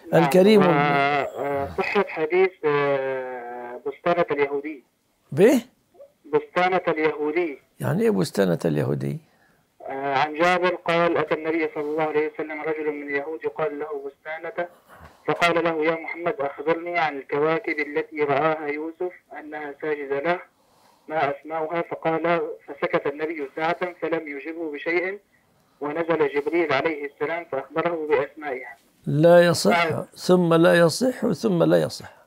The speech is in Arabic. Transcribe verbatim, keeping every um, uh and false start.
الكريم. صحة حديث آه، بستانة اليهودي. به؟ بستانة اليهودي. يعني ايه بستانة اليهودي؟ آه، عن جابر قال: أتى النبي صلى الله عليه وسلم رجل من اليهود يقال له بستانة، فقال له: يا محمد، أخبرني عن الكواكب التي رآها يوسف أنها ساجدة له، ما أسماؤها؟ فقال فسكت النبي ساعة فلم يجبه بشيء، ونزل جبريل عليه السلام فأخبره بأسمائها. لا يصح ثم لا يصح ثم لا يصح.